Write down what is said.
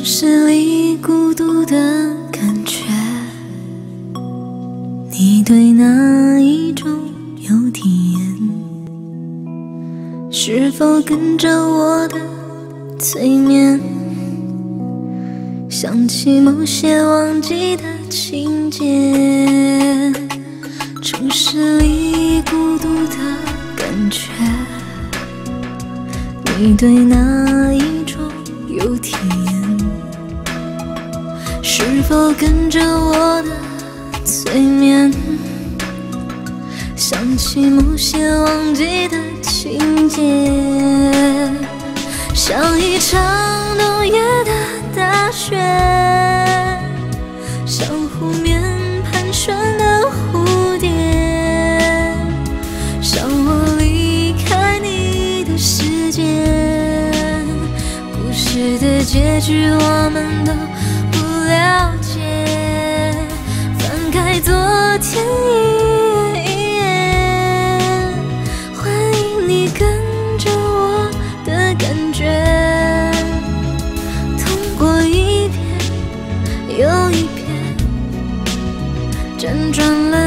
市里孤独的感觉，你对哪一种有体验？是否跟着我的催眠，想起某些忘记的情节？城市里孤独的感觉，你对哪一种有体验？是否跟着我的催眠，想起某些忘记的情节？像一场冬夜的大雪，像湖面盘旋的蝴蝶，像我离开你的世界。故事的结局我们都不了解，翻开昨天一页，欢迎你跟着我的感觉，痛过一遍又一遍，辗转了